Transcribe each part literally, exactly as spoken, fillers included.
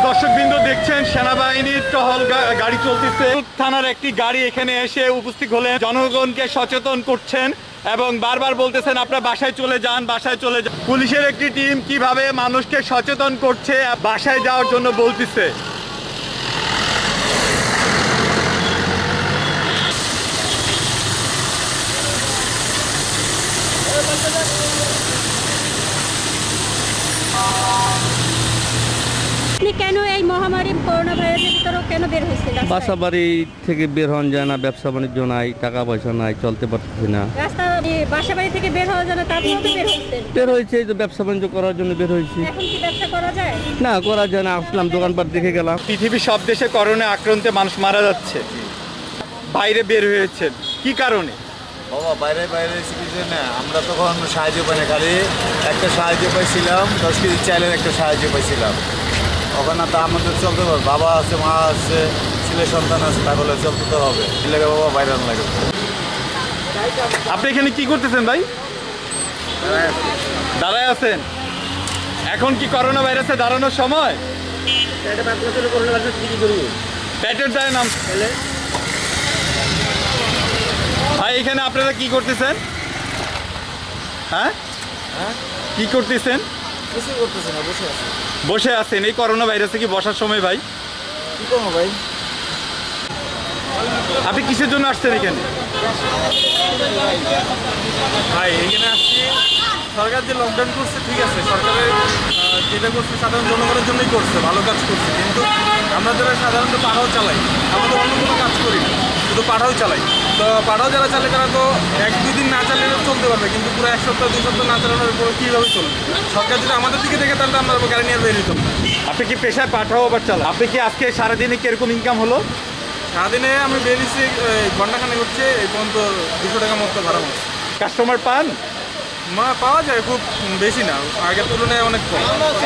দর্শকবৃন্দ দেখছেন সেনাবাহিনীর টহল গাড়ি চলতেছে। থানার একটি গাড়ি এখানে এসে উপস্থিত হলেন, জনগণকে সচেতন করছেন এবং বারবার বলতেছেন আপনারা বাসায় চলে যান, বাসায় চলে যান। পুলিশের একটি টিম কিভাবে মানুষকে সচেতন করছে, বাসায় যাওয়ার জন্য বলতেছে। আপনি কেন এই মহামারী করোনা ভাইরাসের ভিতরে কেন বের হয়েছে? বাসা বাড়ি থেকে বের হন যায় না, ব্যবসা বাণিজ্য নাই, টাকা পয়সা নাই, চলতে পারতেছি না। রাস্তা বাসা বাড়ি থেকে বের হওয়া যায় না, তারপরেও বের হয়েছে। বের হয়েছে এই তো ব্যবসা বাণিজ্য করার জন্য বের হয়েছি। এখন কি ব্যবসা করা যায়? না, করা যায় না। আসলাম, দোকানপাট দেখে গেলাম। পৃথিবীর সব দেশে করোনা আক্রান্তে মানুষ মারা যাচ্ছে, বাইরে বের হয়েছেন কি কারণে? বাবা বাইরে বাইরে কিছু না, আমরা তখন সাহায্য পাই না, খালি একটা সাহায্য পাইছিলাম, দশ কেজি চাইলের একটা সাহায্য পাইছিলাম। ওখানে তো আমাদের চলতে হবে, বাবা আছে, মা আছে, ছেলে সন্তান আছে, তাহলে চলতে তো হবে। লাগে বাবা বাইরে লাগে। আপনি এখানে কি করতেছেন ভাই? দাঁড়ায় আছেন। এখন কি করোনা ভাইরাসে দাঁড়ানোর সময়? পেটের দায় নাম ভাই, এখানে আপনারা কি করতেছেন? হ্যাঁ কি করতেছেন? বসে আছেন। এই করোনা ভাইরাসে কি বসার সময় ভাই? কি করবো ভাই? আপনি কিসের জন্য আসছেন এখানে? ভাই এখানে আসছি, সরকার যে লকডাউন করছে ঠিক আছে, সরকারের যেটা করছে সাধারণ জনগণের জন্যই করছে, ভালো কাজ করছে। কিন্তু আমরা যারা সাধারণত পাড়াও চালাই, আমরা তো অন্য কোনো কাজ করি না, শুধু পাড়াও চালাই। তো পাড়াও যারা চালে তারা তো এক দুই দিন না চালালেও চলতে পারবে, কিন্তু পুরো এক সপ্তাহ দুই সপ্তাহ না চালানোর উপর কীভাবে চলবে? সরকার যদি আমাদের দিকে দেখে তাহলে আমরা গাড়ি নিয়ে বের হইতাম। আপনি কি পেশায় পাঠাও আবার চালা? আপনি কি আজকে সারাদিনে কিরকম ইনকাম হলো? সারাদিনে আমি বেরিয়েছি ঘন্টাখানেক হচ্ছে, এই পর্যন্ত দুশো টাকা মতো ভাড়া হচ্ছে। কাস্টমার পান? মা পাওয়া যায়, খুব বেশি না, আগের তুলনায় অনেক কম।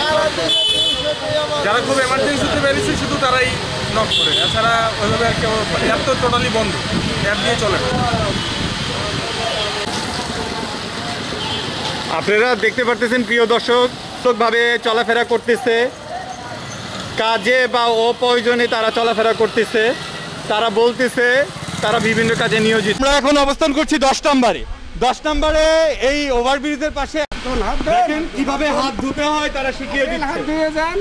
যারা খুব এমার্জেন্সিতে বেরিয়েছে শুধু তারাই নক করে, এছাড়া ওইভাবে আর কেউ, অ্যাপ তো টোটালি বন্ধ, অ্যাপ দিয়ে চলে না। আপনারা দেখতে পারতেছেন প্রিয় দর্শক, ভাবে চলাফেরা করতেছে, কাজে বা অপ্রয়োজনে তারা চলাফেরা করতেছে। তারা বলতেছে তারা বিভিন্ন কাজে নিয়োজিত। আমরা এখন অবস্থান করছি দশ নম্বরে। দশ নম্বরে এই ওভারব্রিজের পাশে দেখেন কিভাবে হাত ধুতে হয় তারা শিখিয়ে দিচ্ছে। হাত ধুয়ে যান,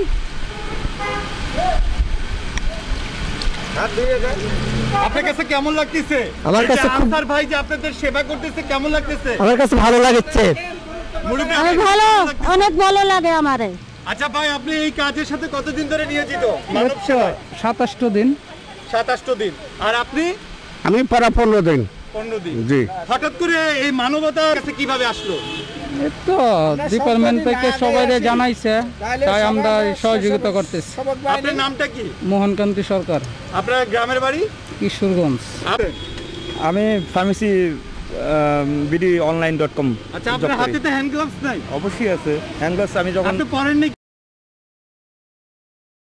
হাত ধুয়ে যান। আপনার কাছে কেমন লাগতেছে? আমার কাছে আনসার ভাই যে আপনাদের সেবা করতেছে কেমন লাগতেছে? আমার কাছে ভালো লাগছে। অনেক ভালো, অনেক ভালো লাগে আমারে। আচ্ছা ভাই, আপনি এই কাজের সাথে কতদিন ধরে নিয়োজিত? মানব সেবায় সাতাশটো দিন। সাতাশটো দিন। আর আপনি? আমি প্রায় পনেরো দিন। পনেরো দিন। জি। হঠাৎ করে এই মানবতার কাছে কিভাবে আসলো? এই তো ডিপার্টমেন্ট থেকে সবাই জানাইছে, তাই আমরা সহযোগিতা করতেছি। আপনার নামটা কি? মোহনকান্তি সরকার। আপনার গ্রামের বাড়ি? কিশোরগঞ্জ। আমি pharmacy BD online dot com. আচ্ছা, আপনার হাতে তো হ্যান্ড গ্লাভস নাই? অবশ্যই আছে হ্যান্ড গ্লাভস। আমি যখন আপনি পরেন নাকি?